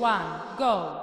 1, go!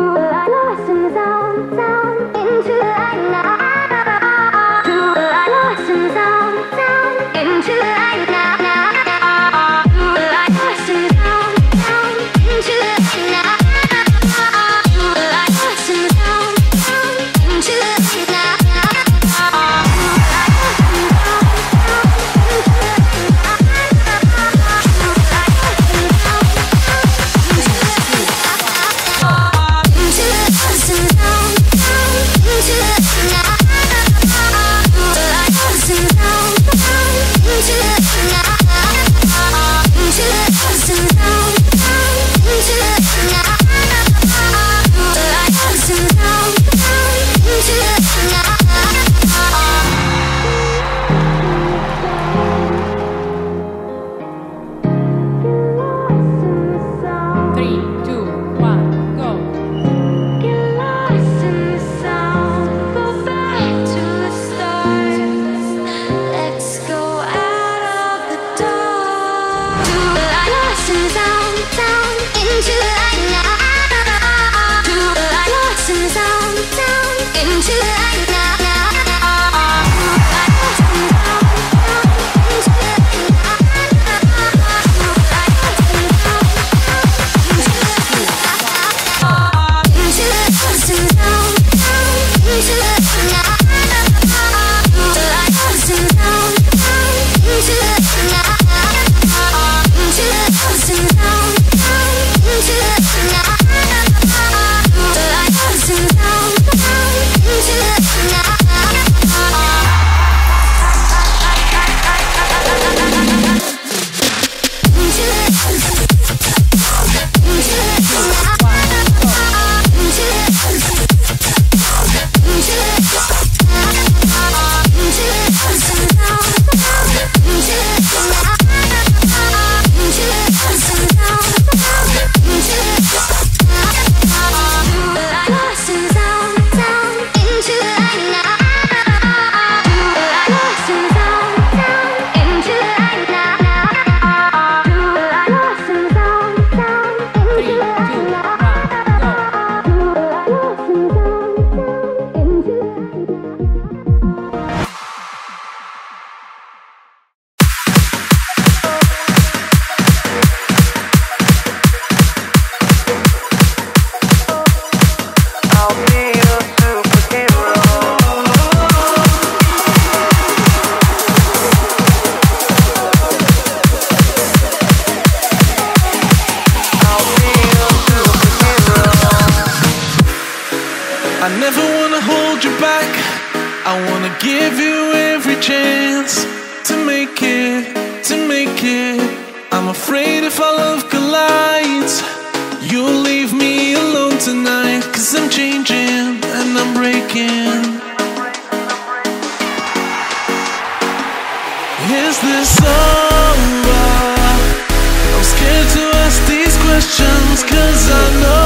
I never wanna hold you back. I wanna give you every chance to make it, to make it. I'm afraid if our love collides, you'll leave me alone tonight. 'Cause I'm changing and I'm breaking. Is this over? I'm scared to ask these questions, 'cause I know